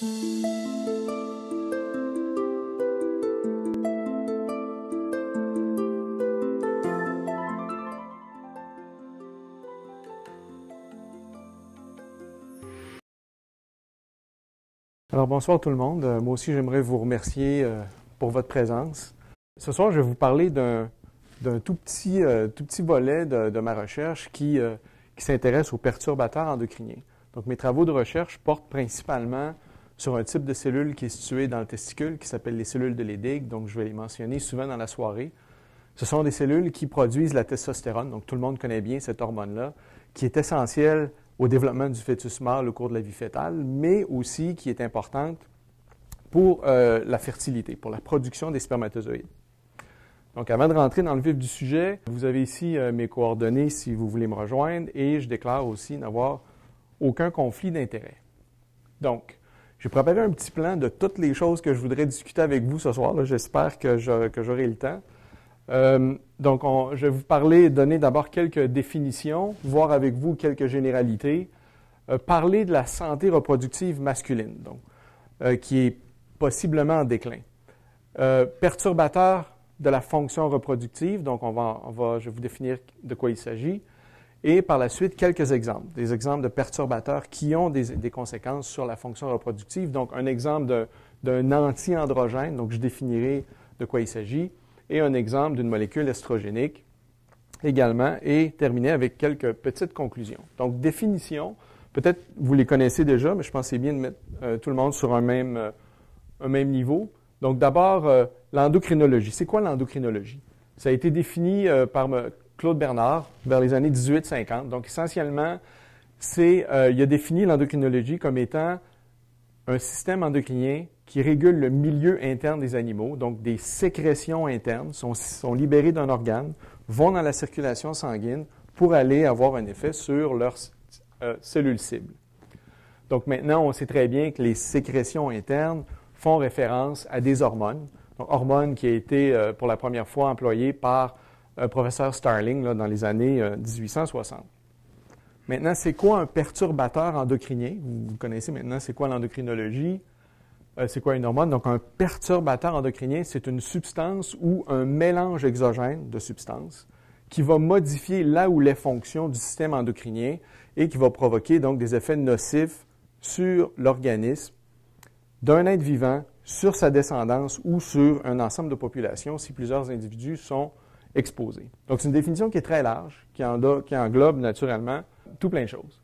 Alors bonsoir tout le monde. Moi aussi j'aimerais vous remercier pour votre présence. Ce soir je vais vous parler d'un tout petit volet de ma recherche qui s'intéresse aux perturbateurs endocriniens. Donc mes travaux de recherche portent principalement sur un type de cellule qui est situé dans le testicule qui s'appelle les cellules de Leydig. Donc je vais les mentionner souvent dans la soirée. Ce sont des cellules qui produisent la testostérone. Donc tout le monde connaît bien cette hormone-là qui est essentielle au développement du fœtus mâle au cours de la vie fœtale, mais aussi qui est importante pour la fertilité, pour la production des spermatozoïdes. Donc, avant de rentrer dans le vif du sujet, vous avez ici mes coordonnées si vous voulez me rejoindre et je déclare aussi n'avoir aucun conflit d'intérêts. Donc, j'ai préparé un petit plan de toutes les choses que je voudrais discuter avec vous ce soir. J'espère que j'aurai le temps. Donc, je vais vous donner d'abord quelques définitions, voir avec vous quelques généralités, parler de la santé reproductive masculine, donc, qui est possiblement en déclin. Perturbateur de la fonction reproductive, donc je vais vous définir de quoi il s'agit, et par la suite quelques exemples, des exemples de perturbateurs qui ont des conséquences sur la fonction reproductive. Donc, un exemple d'un anti-androgène, donc je définirai de quoi il s'agit, et un exemple d'une molécule estrogénique également, et terminer avec quelques petites conclusions. Donc, définition, peut-être vous les connaissez déjà, mais je pense que c'est bien de mettre tout le monde sur un même niveau. Donc, d'abord, l'endocrinologie. C'est quoi l'endocrinologie? Ça a été défini par Claude Bernard vers les années 1850. Donc, essentiellement, il a défini l'endocrinologie comme étant un système endocrinien qui régule le milieu interne des animaux, donc des sécrétions internes sont libérées d'un organe, vont dans la circulation sanguine pour aller avoir un effet sur leurs cellules cibles. Donc maintenant, on sait très bien que les sécrétions internes font référence à des hormones, donc hormones qui a été pour la première fois employées par professeur Starling là, dans les années 1860. Maintenant, c'est quoi un perturbateur endocrinien? Vous connaissez maintenant c'est quoi l'endocrinologie? C'est quoi une hormone? Donc, un perturbateur endocrinien, c'est une substance ou un mélange exogène de substances qui va modifier la ou les fonctions du système endocrinien et qui va provoquer donc des effets nocifs sur l'organisme d'un être vivant, sur sa descendance ou sur un ensemble de populations si plusieurs individus sont exposés. Donc, c'est une définition qui est très large, qui englobe naturellement tout plein de choses.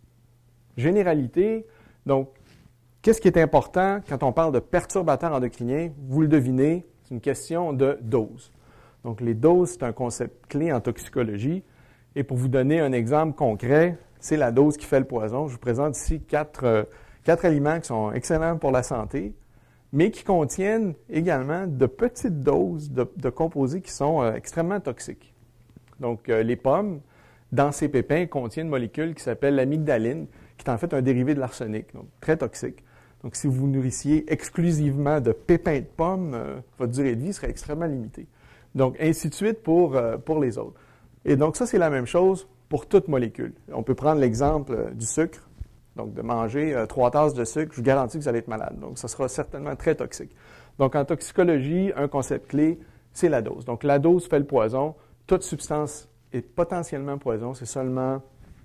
Généralité, donc, qu'est-ce qui est important quand on parle de perturbateurs endocriniens? Vous le devinez, c'est une question de dose. Donc, les doses, c'est un concept clé en toxicologie. Et pour vous donner un exemple concret, c'est la dose qui fait le poison. Je vous présente ici quatre aliments qui sont excellents pour la santé, mais qui contiennent également de petites doses de composés qui sont extrêmement toxiques. Donc, les pommes, dans ces pépins, contiennent une molécule qui s'appelle l'amygdaline, qui est en fait un dérivé de l'arsenic, donc très toxique. Donc, si vous vous nourrissiez exclusivement de pépins de pommes, votre durée de vie serait extrêmement limitée. Donc, ainsi de suite pour les autres. Et donc, ça, c'est la même chose pour toute molécule. On peut prendre l'exemple du sucre. Donc, de manger 3 tasses de sucre, je vous garantis que vous allez être malade. Donc, ça sera certainement très toxique. Donc, en toxicologie, un concept clé, c'est la dose. Donc, la dose fait le poison. Toute substance est potentiellement poison. C'est seulement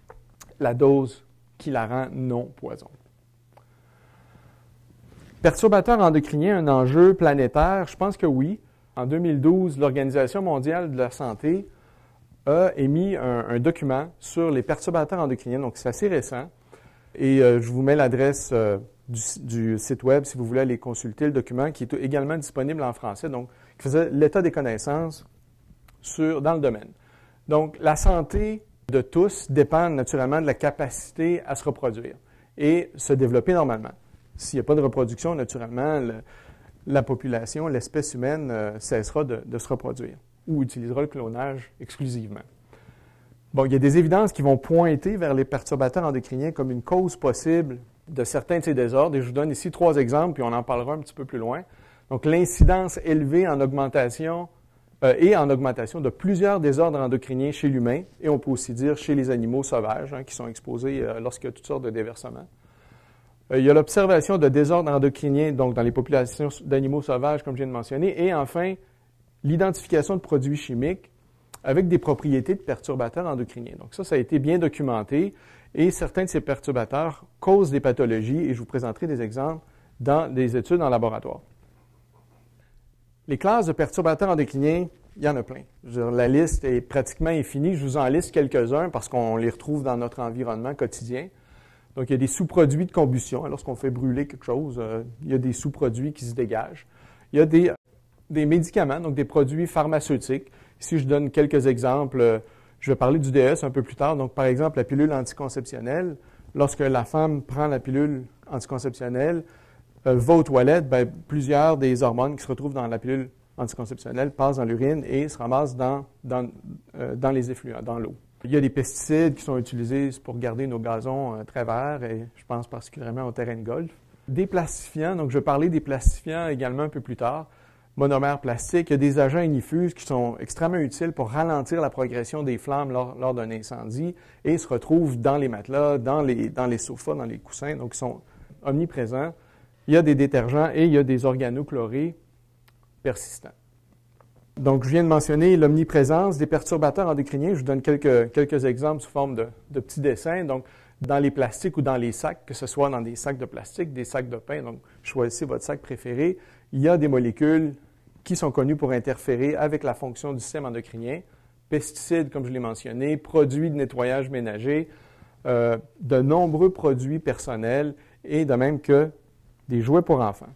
la dose qui la rend non poison. Perturbateur endocrinien, un enjeu planétaire? Je pense que oui. En 2012, l'Organisation mondiale de la santé a émis un document sur les perturbateurs endocriniens, donc c'est assez récent. Et je vous mets l'adresse du site web si vous voulez aller consulter le document, qui est également disponible en français, donc qui faisait l'état des connaissances dans le domaine. Donc, la santé de tous dépend naturellement de la capacité à se reproduire et se développer normalement. S'il n'y a pas de reproduction, naturellement, la population, l'espèce humaine cessera de se reproduire ou utilisera le clonage exclusivement. Bon, il y a des évidences qui vont pointer vers les perturbateurs endocriniens comme une cause possible de certains de ces désordres. Et je vous donne ici 3 exemples, puis on en parlera un petit peu plus loin. Donc, l'incidence élevée en augmentation de plusieurs désordres endocriniens chez l'humain, et on peut aussi dire chez les animaux sauvages qui sont exposés lorsqu'il y a toutes sortes de déversements. Il y a l'observation de désordres endocriniens, donc dans les populations d'animaux sauvages, comme je viens de mentionner. Et enfin, l'identification de produits chimiques avec des propriétés de perturbateurs endocriniens. Donc ça a été bien documenté et certains de ces perturbateurs causent des pathologies et je vous présenterai des exemples dans des études en laboratoire. Les classes de perturbateurs endocriniens, il y en a plein. La liste est pratiquement infinie. Je vous en liste quelques-uns parce qu'on les retrouve dans notre environnement quotidien. Donc, il y a des sous-produits de combustion. Lorsqu'on fait brûler quelque chose, il y a des sous-produits qui se dégagent. Il y a des médicaments, donc des produits pharmaceutiques. Ici, je donne quelques exemples. Je vais parler du DS un peu plus tard. Donc, par exemple, la pilule anticonceptionnelle. Lorsque la femme prend la pilule anticonceptionnelle, va aux toilettes, plusieurs des hormones qui se retrouvent dans la pilule anticonceptionnelle passent dans l'urine et se ramassent dans les effluents, dans l'eau. Il y a des pesticides qui sont utilisés pour garder nos gazons très verts, et je pense particulièrement au terrain de golf. Des plastifiants, donc je vais parler des plastifiants également un peu plus tard. Monomères plastiques, il y a des agents ignifuges qui sont extrêmement utiles pour ralentir la progression des flammes lors d'un incendie et se retrouvent dans les matelas, dans les sofas, dans les coussins, donc ils sont omniprésents. Il y a des détergents et il y a des organochlorés persistants. Donc, je viens de mentionner l'omniprésence des perturbateurs endocriniens. Je vous donne quelques exemples sous forme de petits dessins. Donc, dans les plastiques ou dans les sacs, que ce soit dans des sacs de plastique, des sacs de pain, donc choisissez votre sac préféré, il y a des molécules qui sont connues pour interférer avec la fonction du système endocrinien. Pesticides, comme je l'ai mentionné, produits de nettoyage ménager, de nombreux produits personnels et de même que des jouets pour enfants.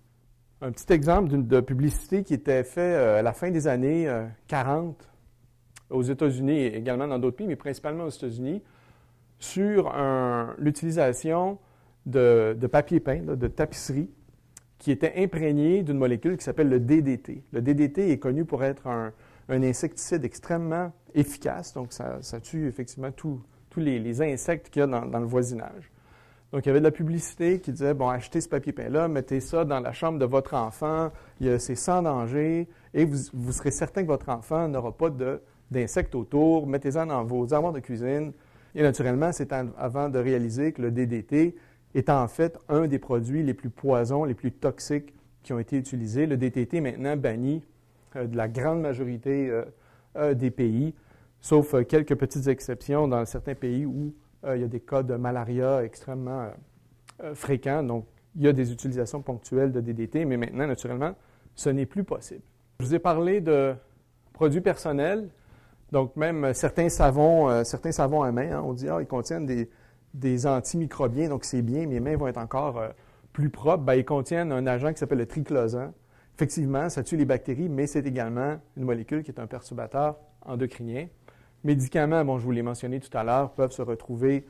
Un petit exemple de publicité qui était fait à la fin des années 40 aux États-Unis et également dans d'autres pays, mais principalement aux États-Unis, sur l'utilisation de papier peint, de tapisserie, qui était imprégné d'une molécule qui s'appelle le DDT. Le DDT est connu pour être un insecticide extrêmement efficace, donc ça tue effectivement tous les insectes qu'il y a dans le voisinage. Donc, il y avait de la publicité qui disait, bon, achetez ce papier peint-là, mettez ça dans la chambre de votre enfant, c'est sans danger, et vous serez certain que votre enfant n'aura pas d'insectes autour, mettez-en dans vos armoires de cuisine. Et naturellement, c'est avant de réaliser que le DDT est en fait un des produits les plus poisons, les plus toxiques qui ont été utilisés. Le DDT est maintenant banni de la grande majorité des pays, sauf quelques petites exceptions dans certains pays où il y a des cas de malaria extrêmement fréquents, donc il y a des utilisations ponctuelles de DDT, mais maintenant, naturellement, ce n'est plus possible. Je vous ai parlé de produits personnels, donc même certains savons à main, on dit ils contiennent des antimicrobiens, donc c'est bien, mes mains vont être encore plus propres. Ils contiennent un agent qui s'appelle le triclosan. Effectivement, ça tue les bactéries, mais c'est également une molécule qui est un perturbateur endocrinien. Médicaments, je vous l'ai mentionné tout à l'heure, peuvent se retrouver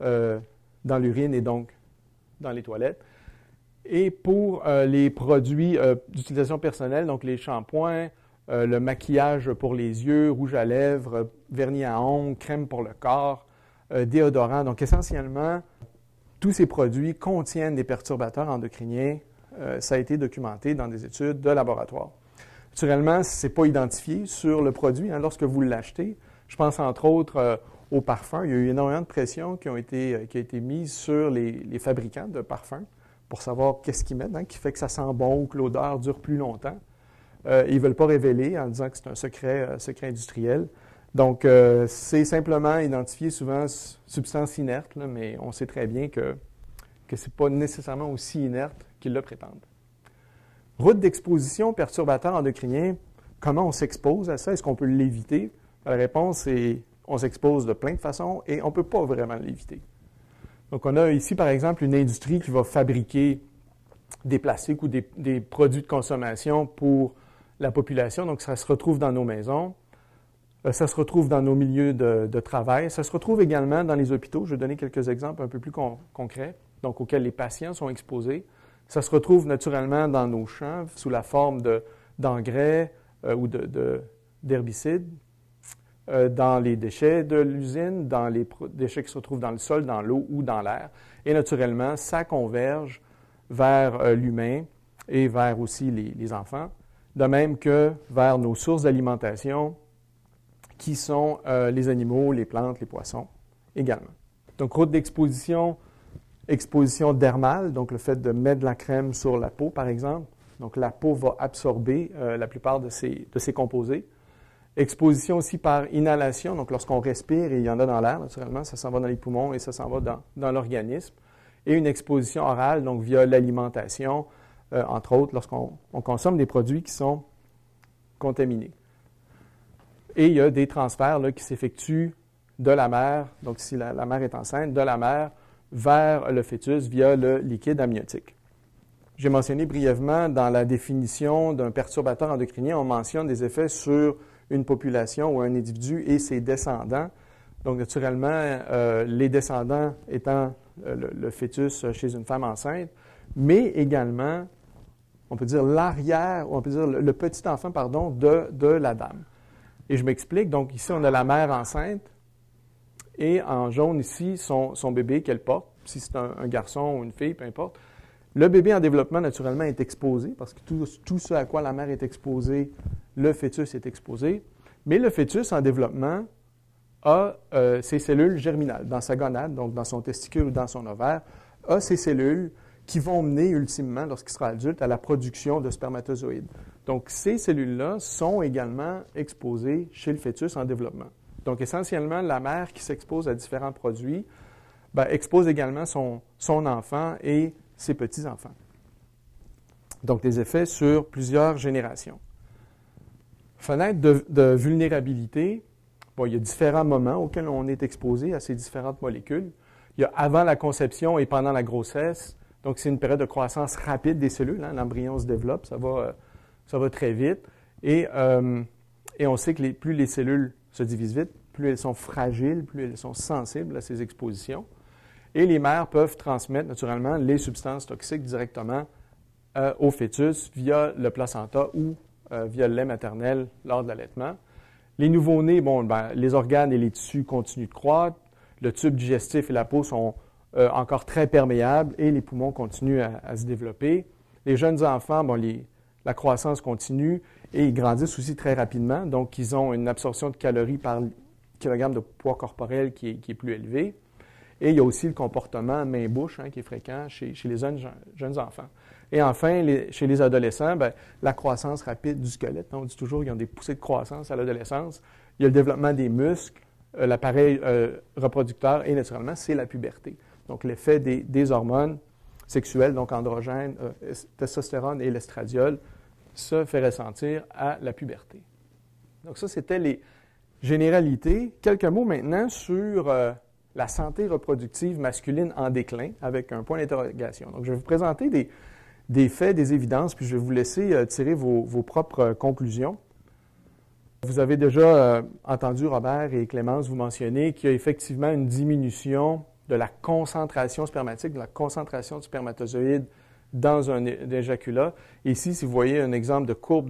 dans l'urine et donc dans les toilettes. Et pour les produits d'utilisation personnelle, donc les shampoings, le maquillage pour les yeux, rouge à lèvres, vernis à ongles, crème pour le corps, déodorant. Donc essentiellement, tous ces produits contiennent des perturbateurs endocriniens. Ça a été documenté dans des études de laboratoire. Naturellement, ce n'est pas identifié sur le produit lorsque vous l'achetez. Je pense entre autres aux parfums. Il y a eu énormément de pression qui a été mise sur les fabricants de parfums pour savoir qu'est-ce qu'ils mettent, qui fait que ça sent bon ou que l'odeur dure plus longtemps. Ils ne veulent pas révéler en disant que c'est un secret industriel. Donc, c'est simplement identifié souvent substance inerte, mais on sait très bien que ce n'est pas nécessairement aussi inerte qu'ils le prétendent. Route d'exposition aux perturbateurs endocriniens, comment on s'expose à ça? Est-ce qu'on peut l'éviter? La réponse est on s'expose de plein de façons et on ne peut pas vraiment l'éviter. Donc, on a ici, par exemple, une industrie qui va fabriquer des plastiques ou des produits de consommation pour la population. Donc, ça se retrouve dans nos maisons, ça se retrouve dans nos milieux de travail, ça se retrouve également dans les hôpitaux. Je vais donner quelques exemples un peu plus concrets, donc auxquels les patients sont exposés. Ça se retrouve naturellement dans nos champs sous la forme d'engrais ou d'herbicides, dans les déchets de l'usine, dans les déchets qui se retrouvent dans le sol, dans l'eau ou dans l'air. Et naturellement, ça converge vers l'humain et vers aussi les enfants, de même que vers nos sources d'alimentation qui sont les animaux, les plantes, les poissons également. Donc, route d'exposition Exposition dermale, donc le fait de mettre de la crème sur la peau, par exemple. Donc, la peau va absorber la plupart de ces composés. Exposition aussi par inhalation, donc lorsqu'on respire et il y en a dans l'air, naturellement, ça s'en va dans les poumons et ça s'en va dans l'organisme. Et une exposition orale, donc via l'alimentation, entre autres, lorsqu'on consomme des produits qui sont contaminés. Et il y a des transferts là, qui s'effectuent de la mère, donc si la mère est enceinte, de la mère vers le fœtus via le liquide amniotique. J'ai mentionné brièvement dans la définition d'un perturbateur endocrinien, on mentionne des effets sur une population ou un individu et ses descendants. Donc, naturellement, les descendants étant le fœtus chez une femme enceinte, mais également, on peut dire l'arrière, ou on peut dire le petit enfant, pardon, de la dame. Et je m'explique. Donc, ici, on a la mère enceinte et en jaune, ici, son bébé qu'elle porte, si c'est un garçon ou une fille, peu importe. Le bébé en développement, naturellement, est exposé parce que tout ce à quoi la mère est exposée, le fœtus est exposé. Mais le fœtus en développement a ses cellules germinales dans sa gonade, donc dans son testicule ou dans son ovaire, a ces cellules qui vont mener ultimement, lorsqu'il sera adulte, à la production de spermatozoïdes. Donc, ces cellules-là sont également exposées chez le fœtus en développement. Donc, essentiellement, la mère qui s'expose à différents produits expose également son enfant et ses petits-enfants. Donc, des effets sur plusieurs générations. Fenêtre de vulnérabilité, bon, il y a différents moments auxquels on est exposé à ces différentes molécules. Il y a avant la conception et pendant la grossesse. Donc, c'est une période de croissance rapide des cellules. Hein, l'embryon se développe, ça va très vite. Et on sait que plus les cellules se divisent vite, plus elles sont fragiles, plus elles sont sensibles à ces expositions. Et les mères peuvent transmettre naturellement les substances toxiques directement au fœtus via le placenta ou via le lait maternel lors de l'allaitement. Les nouveau-nés, les organes et les tissus continuent de croître. Le tube digestif et la peau sont encore très perméables et les poumons continuent à se développer. Les jeunes enfants, la croissance continue et ils grandissent aussi très rapidement. Donc, ils ont une absorption de calories par kilogramme de poids corporel qui est plus élevée. Et il y a aussi le comportement main-bouche qui est fréquent chez les jeunes enfants. Et enfin, chez les adolescents, la croissance rapide du squelette. On dit toujours qu'ils ont des poussées de croissance à l'adolescence. Il y a le développement des muscles, l'appareil reproducteur et naturellement, c'est la puberté. Donc, l'effet des hormones sexuelles, donc androgènes, testostérone et l'estradiol, se fait ressentir à la puberté. Donc, ça, c'était les généralités. Quelques mots maintenant sur la santé reproductive masculine en déclin, avec un point d'interrogation. Donc, je vais vous présenter des faits, des évidences, puis je vais vous laisser tirer vos propres conclusions. Vous avez déjà entendu Robert et Clémence vous mentionner qu'il y a effectivement une diminution de la concentration spermatique, de la concentration de spermatozoïdes dans un éjaculat. Ici, si vous voyez un exemple de courbe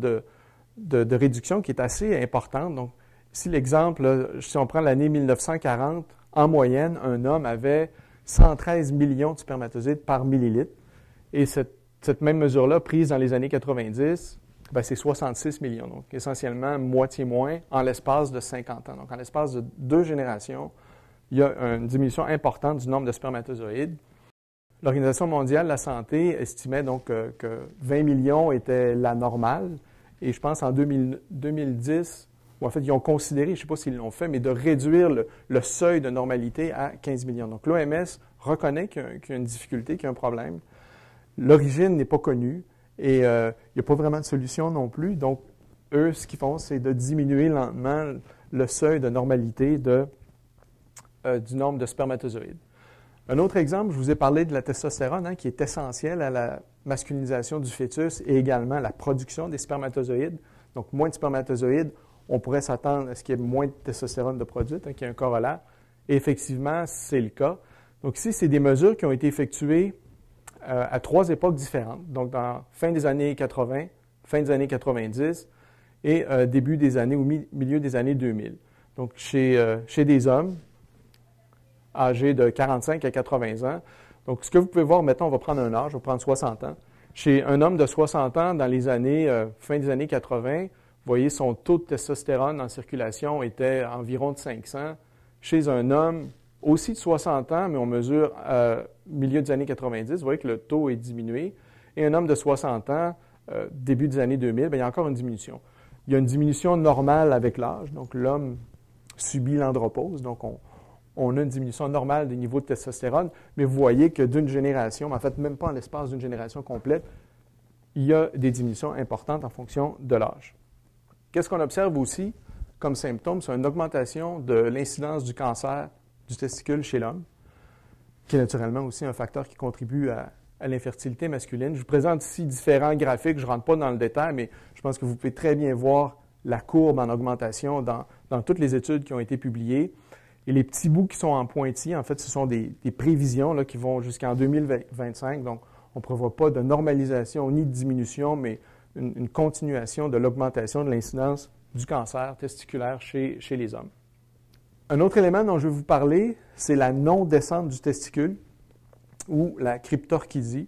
de réduction qui est assez importante. Donc, ici, l'exemple, si on prend l'année 1940, en moyenne, un homme avait 113 millions de spermatozoïdes par millilitre. Et cette même mesure-là, prise dans les années 90, c'est 66 millions. Donc, essentiellement, moitié moins en l'espace de 50 ans. Donc, en l'espace de 2 générations, il y a une diminution importante du nombre de spermatozoïdes. L'Organisation mondiale de la santé estimait donc que 20 millions était la normale. Et je pense en 2010, ou en fait, ils ont considéré, je ne sais pas s'ils l'ont fait, mais de réduire le seuil de normalité à 15 millions. Donc, l'OMS reconnaît qu'il y a une difficulté, qu'il y a un problème. L'origine n'est pas connue et il n'y a pas vraiment de solution non plus. Donc, eux, ce qu'ils font, c'est de diminuer lentement le seuil de normalité du nombre de spermatozoïdes. Un autre exemple, je vous ai parlé de la testostérone, qui est essentielle à la masculinisation du fœtus et également à la production des spermatozoïdes. Donc, moins de spermatozoïdes, on pourrait s'attendre à ce qu'il y ait moins de testostérone de produite, qu'il y ait un corollaire. Et effectivement, c'est le cas. Donc, ici, c'est des mesures qui ont été effectuées à 3 époques différentes. Donc, dans fin des années 80, fin des années 90 et début des années ou milieu des années 2000. Donc, chez des hommes âgés de 45 à 80 ans. Donc, ce que vous pouvez voir, mettons, on va prendre un âge, on va prendre 60 ans. Chez un homme de 60 ans, dans les années, fin des années 80, vous voyez, son taux de testostérone en circulation était environ de 500. Chez un homme aussi de 60 ans, mais on mesure milieu des années 90, vous voyez que le taux est diminué. Et un homme de 60 ans, début des années 2000, bien, il y a encore une diminution. Il y a une diminution normale avec l'âge, donc l'homme subit l'andropause, donc on a une diminution normale des niveaux de testostérone, mais vous voyez que d'une génération, mais en fait même pas en l'espace d'une génération complète, il y a des diminutions importantes en fonction de l'âge. Qu'est-ce qu'on observe aussi comme symptôme? C'est une augmentation de l'incidence du cancer du testicule chez l'homme, qui est naturellement aussi un facteur qui contribue à l'infertilité masculine. Je vous présente ici différents graphiques, je ne rentre pas dans le détail, mais je pense que vous pouvez très bien voir la courbe en augmentation dans toutes les études qui ont été publiées. Et les petits bouts qui sont en pointillés, en fait, ce sont des prévisions là, qui vont jusqu'en 2025. Donc, on ne prévoit pas de normalisation ni de diminution, mais une continuation de l'augmentation de l'incidence du cancer testiculaire chez les hommes. Un autre élément dont je vais vous parler, c'est la non-descente du testicule ou la cryptorchidie.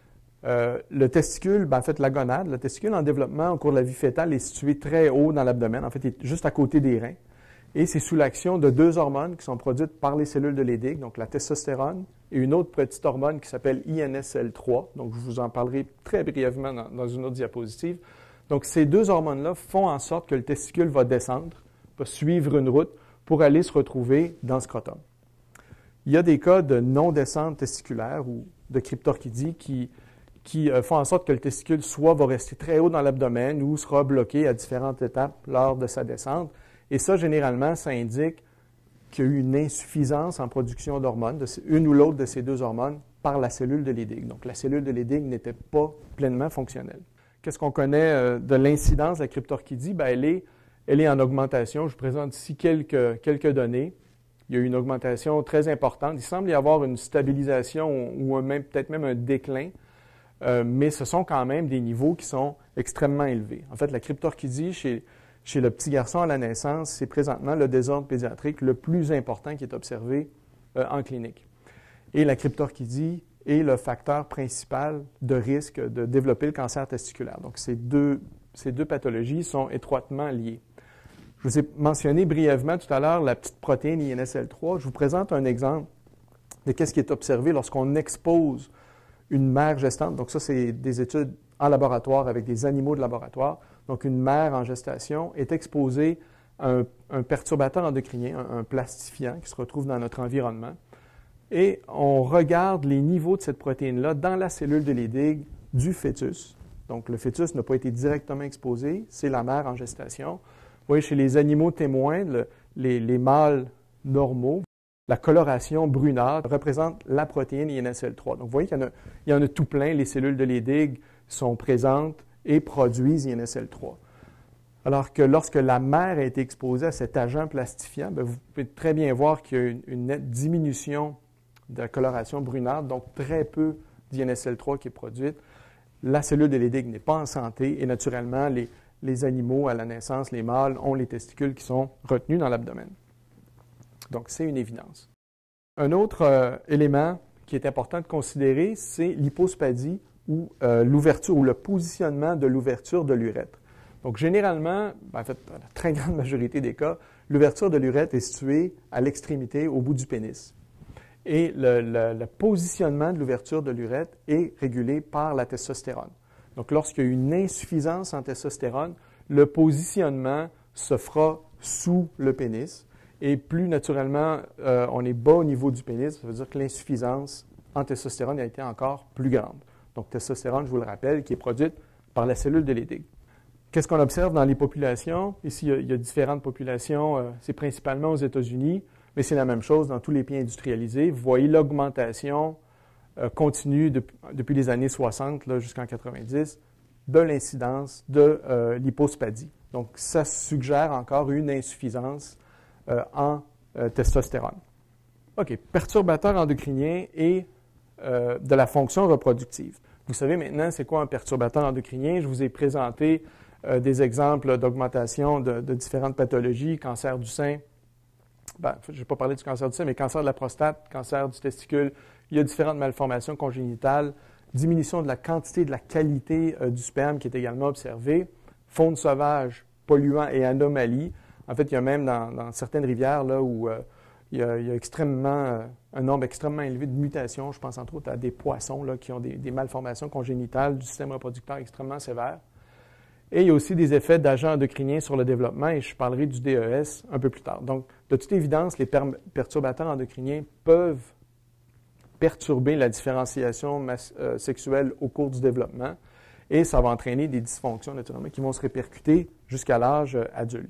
Le testicule, en fait, la gonade, le testicule en développement au cours de la vie fœtale est situé très haut dans l'abdomen. En fait, il est juste à côté des reins. Et c'est sous l'action de deux hormones qui sont produites par les cellules de Leydig, donc la testostérone et une autre petite hormone qui s'appelle INSL3. Donc, je vous en parlerai très brièvement dans une autre diapositive. Donc, ces deux hormones-là font en sorte que le testicule va descendre, va suivre une route pour aller se retrouver dans le scrotum. Il y a des cas de non-descente testiculaire ou de cryptorchidie qui font en sorte que le testicule soit va rester très haut dans l'abdomen ou sera bloqué à différentes étapes lors de sa descente. Et ça, généralement, ça indique qu'il y a eu une insuffisance en production d'hormones, une ou l'autre de ces deux hormones, par la cellule de Leydig. Donc, la cellule de Leydig n'était pas pleinement fonctionnelle. Qu'est-ce qu'on connaît de l'incidence de la cryptorchidie? Bien, elle est en augmentation. Je vous présente ici quelques données. Il y a eu une augmentation très importante. Il semble y avoir une stabilisation ou peut-être même un déclin, mais ce sont quand même des niveaux qui sont extrêmement élevés. En fait, la cryptorchidie chez le petit garçon à la naissance, c'est présentement le désordre pédiatrique le plus important qui est observé en clinique. Et la cryptorchidie est le facteur principal de risque de développer le cancer testiculaire. Donc, ces deux pathologies sont étroitement liées. Je vous ai mentionné brièvement tout à l'heure la petite protéine INSL3. Je vous présente un exemple de ce qui est observé lorsqu'on expose une mère gestante. Donc, ça, c'est des études en laboratoire avec des animaux de laboratoire. Donc, une mère en gestation est exposée à un perturbateur endocrinien, un plastifiant qui se retrouve dans notre environnement. Et on regarde les niveaux de cette protéine-là dans la cellule de Leydig du fœtus. Donc, le fœtus n'a pas été directement exposé, c'est la mère en gestation. Vous voyez, chez les animaux témoins, les mâles normaux, la coloration brunâtre représente la protéine INSL3. Donc, vous voyez qu'il y en a tout plein. Les cellules de Leydig sont présentes et produisent INSL3. Alors que lorsque la mère a été exposée à cet agent plastifiant, bien, vous pouvez très bien voir qu'il y a une nette diminution de la coloration brunâtre, donc très peu d'INSL3 qui est produite. La cellule de Leydig n'est pas en santé et naturellement, les animaux à la naissance, les mâles, ont les testicules qui sont retenus dans l'abdomen. Donc, c'est une évidence. Un autre élément qui est important de considérer, c'est l'hypospadie ou l'ouverture ou le positionnement de l'ouverture de l'urètre. Donc, généralement, en fait, dans la très grande majorité des cas, l'ouverture de l'urètre est située à l'extrémité, au bout du pénis. Et le positionnement de l'ouverture de l'urètre est régulé par la testostérone. Donc, lorsqu'il y a une insuffisance en testostérone, le positionnement se fera sous le pénis. Et plus naturellement on est bas au niveau du pénis, ça veut dire que l'insuffisance en testostérone a été encore plus grande. Donc, testostérone, je vous le rappelle, qui est produite par la cellule de Leydig. Qu'est-ce qu'on observe dans les populations? Ici, il y a différentes populations. C'est principalement aux États-Unis, mais c'est la même chose dans tous les pays industrialisés. Vous voyez l'augmentation continue depuis les années 60 jusqu'en 90 de l'incidence de l'hypospadie. Donc, ça suggère encore une insuffisance en testostérone. OK, perturbateur endocrinien et de la fonction reproductive. Vous savez maintenant c'est quoi un perturbateur endocrinien. Je vous ai présenté des exemples d'augmentation de différentes pathologies, cancer du sein. Ben, je n'ai pas parlé du cancer du sein, mais cancer de la prostate, cancer du testicule. Il y a différentes malformations congénitales, diminution de la quantité et de la qualité du sperme qui est également observée, faune sauvage, polluants et anomalies. En fait, il y a même dans certaines rivières là, où il y a un nombre extrêmement élevé de mutations. Je pense entre autres à des poissons là, qui ont des malformations congénitales du système reproducteur extrêmement sévères. Et il y a aussi des effets d'agents endocriniens sur le développement, et je parlerai du DES un peu plus tard. Donc, de toute évidence, les perturbateurs endocriniens peuvent perturber la différenciation sexuelle au cours du développement, et ça va entraîner des dysfonctions, naturellement, qui vont se répercuter jusqu'à l'âge adulte.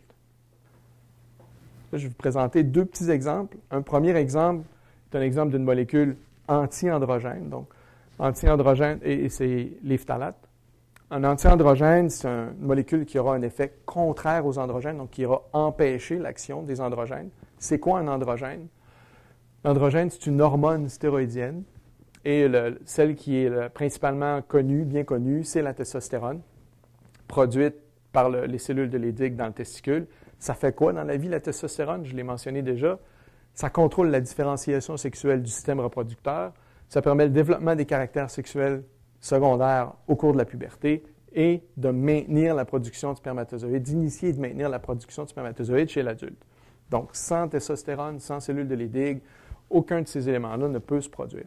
Là, je vais vous présenter deux petits exemples. Un premier exemple est un exemple d'une molécule anti-androgène. Donc, anti-androgène, et c'est les phtalates. Un anti-androgène, c'est une molécule qui aura un effet contraire aux androgènes, donc qui ira empêcher l'action des androgènes. C'est quoi un androgène? L'androgène, c'est une hormone stéroïdienne, et celle qui est principalement connue, bien connue, c'est la testostérone, produite par les cellules de Leydig dans le testicule. Ça fait quoi dans la vie, la testostérone? Je l'ai mentionné déjà. Ça contrôle la différenciation sexuelle du système reproducteur. Ça permet le développement des caractères sexuels secondaires au cours de la puberté et de maintenir la production de spermatozoïdes, d'initier et de maintenir la production de spermatozoïdes chez l'adulte. Donc, sans testostérone, sans cellules de Leydig, aucun de ces éléments-là ne peut se produire.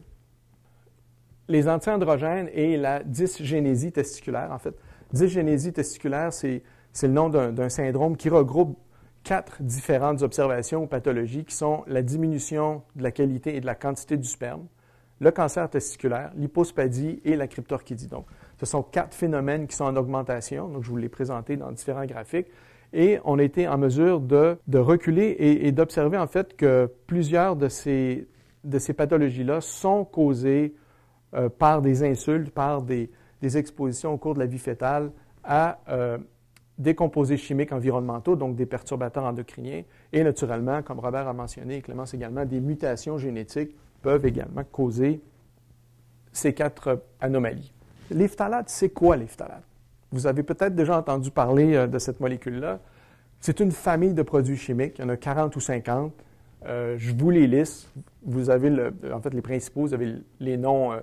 Les anti-androgènes et la dysgénésie testiculaire, en fait. Dysgénésie testiculaire, c'est le nom d'un syndrome qui regroupe 4 différentes observations ou pathologies qui sont la diminution de la qualité et de la quantité du sperme, le cancer testiculaire, l'hypospadie et la cryptorchidie. Donc, ce sont 4 phénomènes qui sont en augmentation. Donc, je vous les ai présentés dans différents graphiques. Et on a été en mesure de reculer et d'observer, en fait, que plusieurs de ces pathologies-là sont causées par des insultes, par des expositions au cours de la vie fœtale à des composés chimiques environnementaux, donc des perturbateurs endocriniens, et naturellement, comme Robert a mentionné, et Clémence également, des mutations génétiques peuvent également causer ces 4 anomalies. Les phtalates, c'est quoi les phtalates? Vous avez peut-être déjà entendu parler de cette molécule-là. C'est une famille de produits chimiques, il y en a 40 ou 50. Je vous les liste. Vous avez en fait les principaux, vous avez les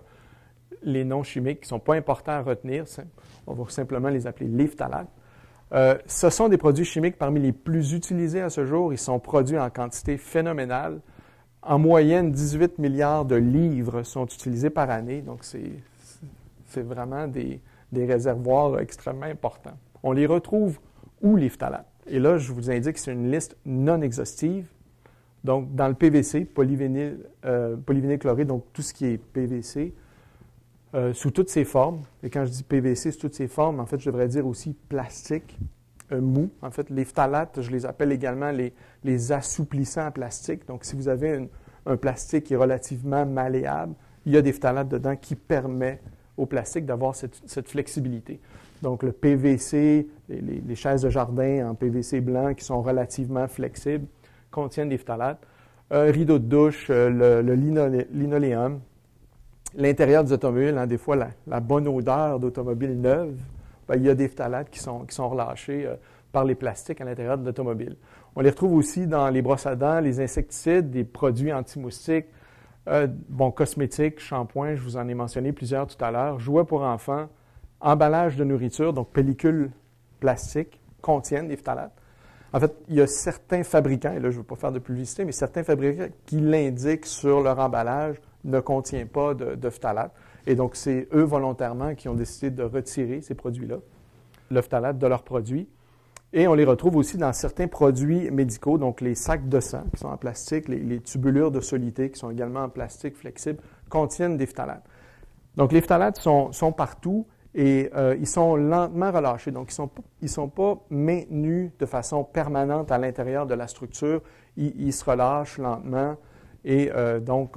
noms chimiques qui ne sont pas importants à retenir. On va simplement les appeler les phtalates. Ce sont des produits chimiques parmi les plus utilisés à ce jour. Ils sont produits en quantité phénoménale. En moyenne, 18 milliards de livres sont utilisés par année. Donc, c'est vraiment des réservoirs extrêmement importants. On les retrouve où, les phtalates? Et là, je vous indique que c'est une liste non exhaustive. Donc, dans le PVC, polyvinylchloride, donc tout ce qui est PVC, sous toutes ses formes. Et quand je dis PVC, sous toutes ses formes, en fait, je devrais dire aussi plastique mou. En fait, les phtalates, je les appelle également les assouplissants plastiques. Donc, si vous avez un plastique qui est relativement malléable, il y a des phtalates dedans qui permettent au plastique d'avoir cette flexibilité. Donc, le PVC, les chaises de jardin en PVC blanc qui sont relativement flexibles, contiennent des phtalates. Rideau de douche, le linoléum. L'intérieur des automobiles, des fois, la bonne odeur d'automobile neuve, il y a des phtalates qui sont relâchés par les plastiques à l'intérieur de l'automobile. On les retrouve aussi dans les brosses à dents, les insecticides, des produits anti-moustiques, cosmétiques, shampoings, je vous en ai mentionné plusieurs tout à l'heure, jouets pour enfants, emballage de nourriture, donc pellicules plastiques, contiennent des phtalates. En fait, il y a certains fabricants, et là, je ne veux pas faire de publicité, mais certains fabricants qui l'indiquent sur leur emballage ne contient pas de phtalates. Et donc, c'est eux volontairement qui ont décidé de retirer ces produits-là, le phtalate de leurs produits. Et on les retrouve aussi dans certains produits médicaux, donc les sacs de sang qui sont en plastique, les tubulures de soluté qui sont également en plastique flexible, contiennent des phtalates. Donc, les phtalates sont partout et ils sont lentement relâchés. Donc, ils sont pas maintenus de façon permanente à l'intérieur de la structure. Ils se relâchent lentement et donc,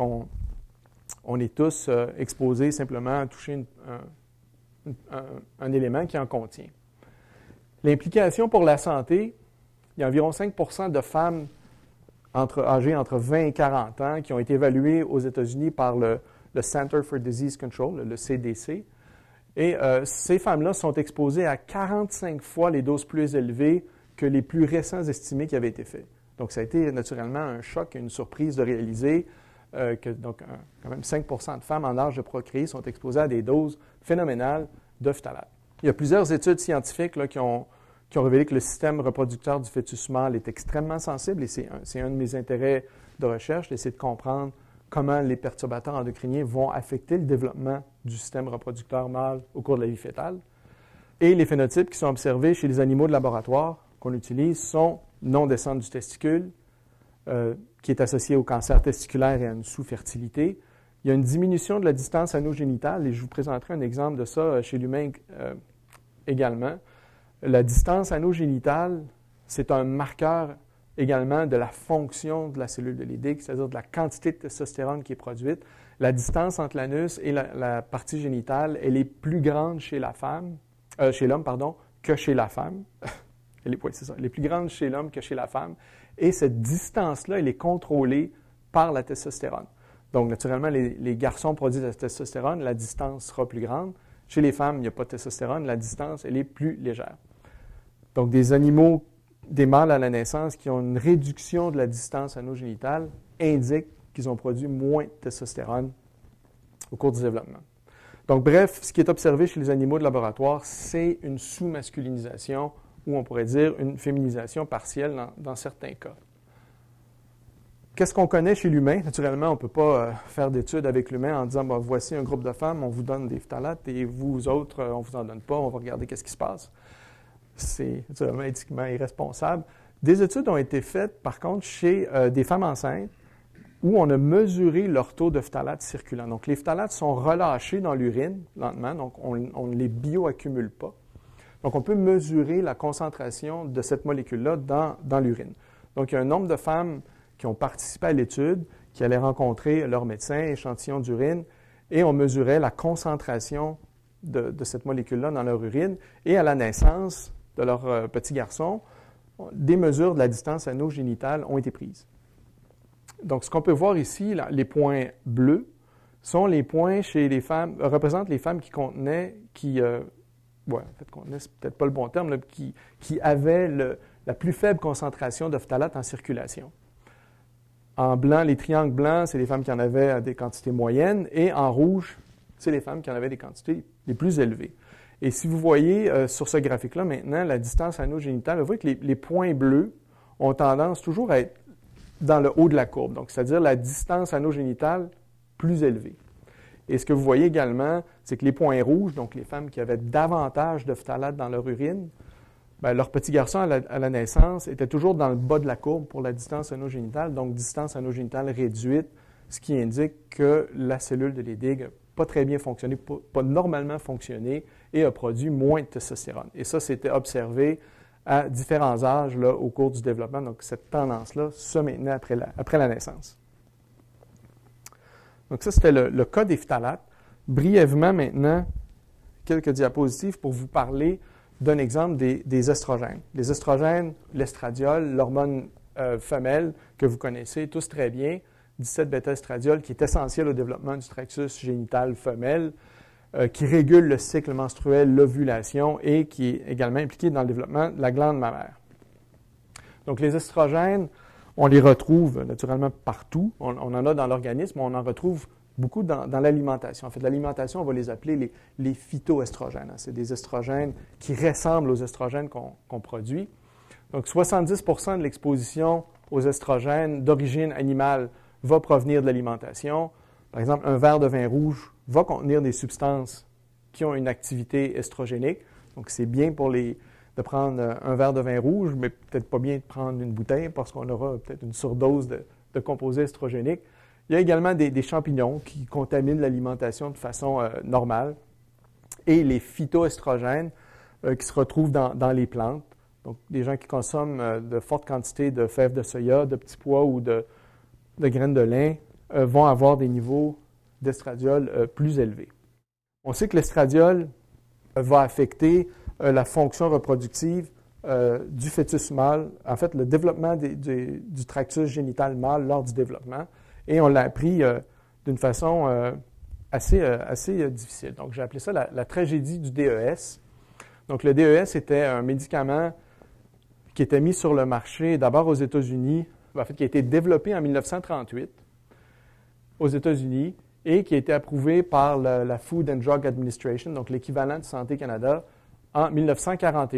on est tous exposés simplement à toucher un élément qui en contient. L'implication pour la santé, il y a environ 5 de femmes âgées entre 20 et 40 ans qui ont été évaluées aux États-Unis par le Center for Disease Control, le CDC. Et ces femmes-là sont exposées à 45 fois les doses plus élevées que les plus récents estimés qui avaient été faits. Donc, ça a été naturellement un choc et une surprise de réaliser que quand même 5 de femmes en âge de procréer sont exposées à des doses phénoménales de phtalate. Il y a plusieurs études scientifiques là, qui ont révélé que le système reproducteur du fœtus mâle est extrêmement sensible et c'est un de mes intérêts de recherche, d'essayer de comprendre comment les perturbateurs endocriniens vont affecter le développement du système reproducteur mâle au cours de la vie fœtale. Et les phénotypes qui sont observés chez les animaux de laboratoire qu'on utilise sont non-descente du testicule, qui est associé au cancer testiculaire et à une sous-fertilité. Il y a une diminution de la distance anogénitale, et je vous présenterai un exemple de ça chez l'humain également. La distance anogénitale, c'est un marqueur également de la fonction de la cellule de Leydig, c'est-à-dire de la quantité de testostérone qui est produite. La distance entre l'anus et la partie génitale, elle est plus grande chez l'homme, que chez la femme. Elle est plus grande chez l'homme que chez la femme. Et cette distance-là, elle est contrôlée par la testostérone. Donc, naturellement, les garçons produisent la testostérone, la distance sera plus grande. Chez les femmes, il n'y a pas de testostérone, la distance, elle est plus légère. Donc, des animaux, des mâles à la naissance qui ont une réduction de la distance anogénitale indiquent qu'ils ont produit moins de testostérone au cours du développement. Donc, bref, ce qui est observé chez les animaux de laboratoire, c'est une sous-masculinisation ou on pourrait dire une féminisation partielle dans certains cas. Qu'est-ce qu'on connaît chez l'humain? Naturellement, on ne peut pas faire d'études avec l'humain en disant « voici un groupe de femmes, on vous donne des phtalates et vous autres, on ne vous en donne pas, on va regarder qu'est-ce qui se passe. » C'est naturellement éthiquement irresponsable. Des études ont été faites, par contre, chez des femmes enceintes où on a mesuré leur taux de phtalates circulant. Donc, les phtalates sont relâchés dans l'urine lentement, donc on ne les bioaccumule pas. Donc, on peut mesurer la concentration de cette molécule-là dans l'urine. Donc, il y a un nombre de femmes qui ont participé à l'étude, qui allaient rencontrer leur médecin, échantillon d'urine, et on mesurait la concentration de cette molécule-là dans leur urine. Et à la naissance de leur petit garçon, des mesures de la distance anogénitale ont été prises. Donc, ce qu'on peut voir ici, là, les points bleus, sont les points chez les femmes, représentent les femmes qui contenaient, contenaient, c'est peut-être pas le bon terme, là, qui avaient la plus faible concentration de phtalate en circulation. En blanc, les triangles blancs, c'est les femmes qui en avaient à des quantités moyennes, et en rouge, c'est les femmes qui en avaient des quantités les plus élevées. Et si vous voyez sur ce graphique-là maintenant, la distance anogénitale, vous voyez que les points bleus ont tendance toujours à être dans le haut de la courbe, donc c'est-à-dire la distance anogénitale plus élevée. Et ce que vous voyez également, c'est que les points rouges, donc les femmes qui avaient davantage de phtalate dans leur urine, bien, leur petit garçon à la naissance était toujours dans le bas de la courbe pour la distance anogénitale, donc distance anogénitale réduite, ce qui indique que la cellule de Leydig n'a pas très bien fonctionné, pas normalement fonctionné et a produit moins de testostérone. Et ça, c'était observé à différents âges là, au cours du développement. Donc, cette tendance-là se maintenait après la naissance. Donc, ça, c'était le cas des phtalates. Brièvement, maintenant, quelques diapositives pour vous parler d'un exemple des estrogènes. Les estrogènes, l'estradiol, l'hormone femelle que vous connaissez tous très bien, 17-bêta-estradiol, qui est essentiel au développement du tractus génital femelle, qui régule le cycle menstruel, l'ovulation et qui est également impliqué dans le développement de la glande mammaire. Donc, les estrogènes, on les retrouve naturellement partout. On en a dans l'organisme, on en retrouve beaucoup dans l'alimentation. En fait, l'alimentation, on va les appeler les phytoestrogènes. C'est des estrogènes qui ressemblent aux estrogènes qu'on produit. Donc, 70 % de l'exposition aux estrogènes d'origine animale va provenir de l'alimentation. Par exemple, un verre de vin rouge va contenir des substances qui ont une activité estrogénique. Donc, c'est bien de prendre un verre de vin rouge, mais peut-être pas bien de prendre une bouteille parce qu'on aura peut-être une surdose de composés estrogéniques. Il y a également des champignons qui contaminent l'alimentation de façon normale et les phytoestrogènes qui se retrouvent dans les plantes. Donc, des gens qui consomment de fortes quantités de fèves de soya, de petits pois ou de graines de lin vont avoir des niveaux d'estradiol plus élevés. On sait que l'estradiol va affecter la fonction reproductive du fœtus mâle, en fait, le développement du tractus génital mâle lors du développement. Et on l'a appris d'une façon assez difficile. Donc, j'ai appelé ça la tragédie du DES. Donc, le DES était un médicament qui était mis sur le marché d'abord aux États-Unis, en fait, qui a été développé en 1938 aux États-Unis et qui a été approuvé par la Food and Drug Administration, donc l'équivalent de Santé Canada, en 1941.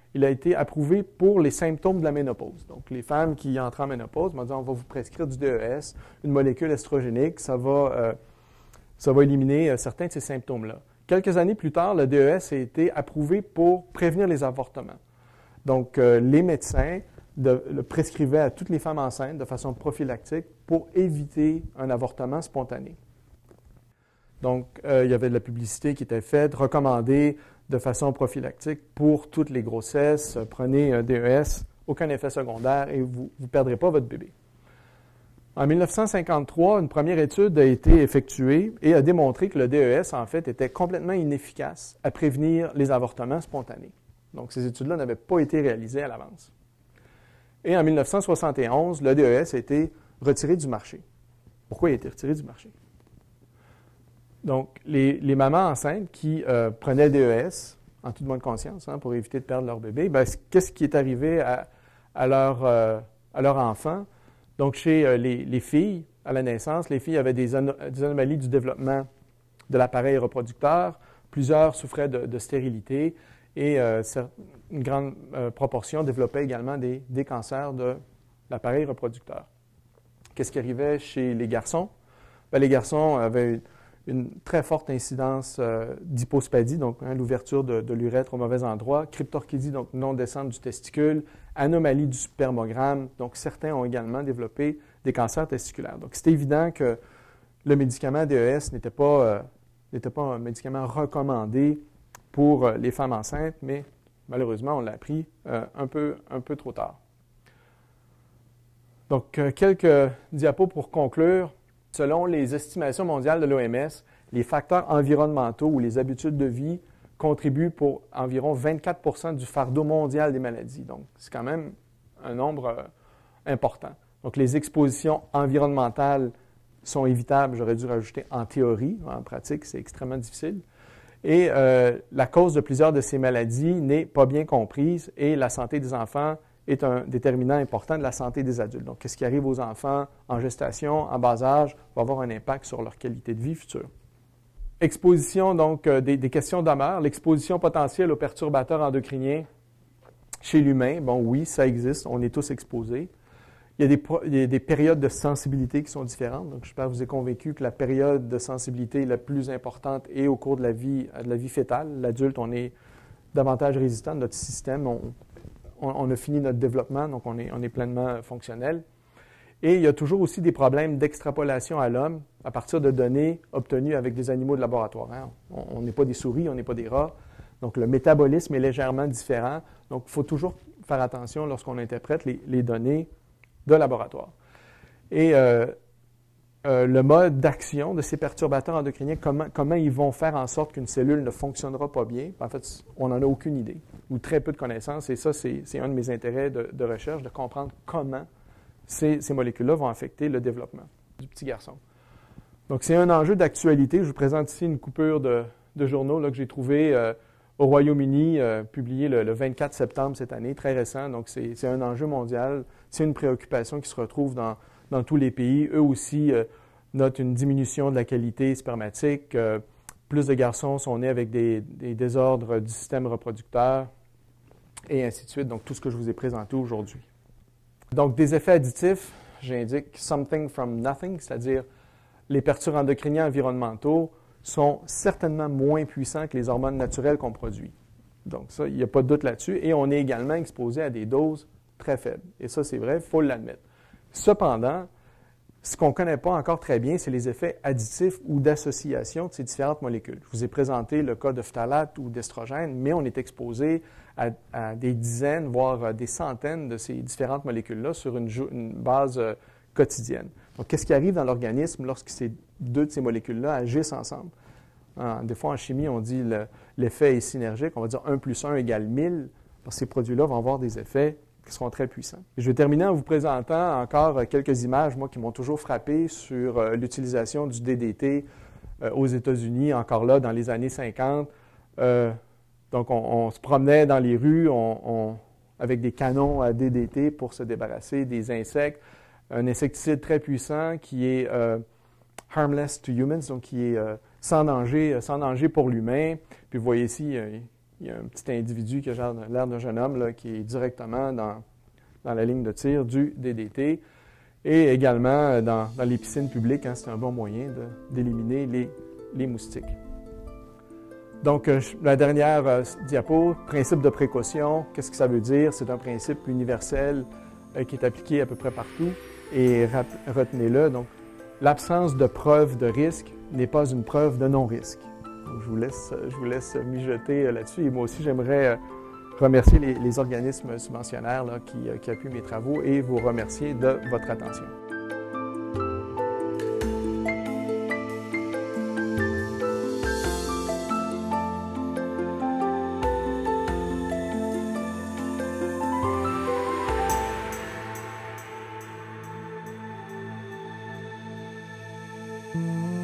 il a été approuvé pour les symptômes de la ménopause. Donc, les femmes qui entrent en ménopause, on va vous prescrire du DES, une molécule estrogénique, ça va éliminer certains de ces symptômes-là. Quelques années plus tard, le DES a été approuvé pour prévenir les avortements. Donc, les médecins le prescrivaient à toutes les femmes enceintes de façon prophylactique pour éviter un avortement spontané. Donc, il y avait de la publicité qui était faite, recommandée de façon prophylactique pour toutes les grossesses. Prenez un DES, aucun effet secondaire et vous ne perdrez pas votre bébé. En 1953, une première étude a été effectuée et a démontré que le DES, en fait, était complètement inefficace à prévenir les avortements spontanés. Donc, ces études-là n'avaient pas été réalisées à l'avance. Et en 1971, le DES a été retiré du marché. Pourquoi il a été retiré du marché? Donc, les mamans enceintes qui prenaient le DES, en toute bonne conscience, pour éviter de perdre leur bébé, qu'est-ce qui est arrivé à leur enfant? Donc, chez les filles, à la naissance, les filles avaient des anomalies du développement de l'appareil reproducteur. Plusieurs souffraient de stérilité et une grande proportion développaient également des cancers de l'appareil reproducteur. Qu'est-ce qui arrivait chez les garçons? Les garçons avaient une très forte incidence d'hypospadie, donc l'ouverture de l'urètre au mauvais endroit, cryptorchidie, donc non-descente du testicule, anomalie du spermogramme, donc certains ont également développé des cancers testiculaires. Donc c'est évident que le médicament DES n'était pas un médicament recommandé pour les femmes enceintes, mais malheureusement on l'a appris un peu trop tard. Donc quelques diapos pour conclure. Selon les estimations mondiales de l'OMS, les facteurs environnementaux ou les habitudes de vie contribuent pour environ 24 du fardeau mondial des maladies. Donc, c'est quand même un nombre important. Donc, les expositions environnementales sont évitables, j'aurais dû rajouter en théorie, en pratique, c'est extrêmement difficile. Et la cause de plusieurs de ces maladies n'est pas bien comprise et la santé des enfants est un déterminant important de la santé des adultes. Donc, qu'est-ce qui arrive aux enfants en gestation, en bas âge, va avoir un impact sur leur qualité de vie future. Exposition, donc, des questions demeurent. L'exposition potentielle aux perturbateurs endocriniens chez l'humain, bon, oui, ça existe, on est tous exposés. Il y a des périodes de sensibilité qui sont différentes. Donc, j'espère que vous êtes convaincu que la période de sensibilité la plus importante est au cours de la vie fétale. L'adulte, on est davantage résistant, notre système, on a fini notre développement, donc on est pleinement fonctionnel. Et il y a toujours aussi des problèmes d'extrapolation à l'homme à partir de données obtenues avec des animaux de laboratoire. On n'est pas des souris, on n'est pas des rats. Donc, le métabolisme est légèrement différent. Donc, il faut toujours faire attention lorsqu'on interprète les données de laboratoire. Et le mode d'action de ces perturbateurs endocriniens, comment ils vont faire en sorte qu'une cellule ne fonctionnera pas bien, en fait, on n'en a aucune idée ou très peu de connaissances. Et ça, c'est un de mes intérêts de recherche, de comprendre comment ces molécules-là vont affecter le développement du petit garçon. Donc, c'est un enjeu d'actualité. Je vous présente ici une coupure de journaux là, que j'ai trouvé au Royaume-Uni, publié le 24 septembre cette année, très récent. Donc, c'est un enjeu mondial. C'est une préoccupation qui se retrouve dans tous les pays. Eux aussi notent une diminution de la qualité spermatique. Plus de garçons sont nés avec des désordres du système reproducteur et ainsi de suite. Donc, tout ce que je vous ai présenté aujourd'hui. Donc, des effets additifs, j'indique « something from nothing », c'est-à-dire les perturbateurs endocriniens environnementaux sont certainement moins puissants que les hormones naturelles qu'on produit. Donc, ça, il n'y a pas de doute là-dessus. Et on est également exposé à des doses très faibles. Et ça, c'est vrai, il faut l'admettre. Cependant, ce qu'on ne connaît pas encore très bien, c'est les effets additifs ou d'association de ces différentes molécules. Je vous ai présenté le cas de phtalate ou d'estrogène, mais on est exposé à des dizaines, voire des centaines de ces différentes molécules-là sur une base quotidienne. Donc, qu'est-ce qui arrive dans l'organisme lorsque ces deux de ces molécules-là agissent ensemble? Des fois, en chimie, on dit l'effet est synergique. On va dire 1 + 1 = 1000. Parce que ces produits-là vont avoir des effets qui seront très puissants. Je vais terminer en vous présentant encore quelques images, moi, qui m'ont toujours frappé sur l'utilisation du DDT aux États-Unis, encore là, dans les années 50. Donc, on se promenait dans les rues avec des canons à DDT pour se débarrasser des insectes. Un insecticide très puissant qui est harmless to humans, donc qui est sans danger pour l'humain. Puis vous voyez ici, il y a un petit individu qui a l'air d'un jeune homme là, qui est directement dans la ligne de tir du DDT. Et également dans les piscines publiques, hein, c'est un bon moyen d'éliminer les moustiques. Donc, la dernière diapo, principe de précaution, qu'est-ce que ça veut dire? C'est un principe universel qui est appliqué à peu près partout. Et retenez-le, donc, l'absence de preuve de risque n'est pas une preuve de non-risque. Je vous laisse mijoter là-dessus. Et moi aussi, j'aimerais remercier les organismes subventionnaires là, qui appuient mes travaux et vous remercier de votre attention. Mm-hmm.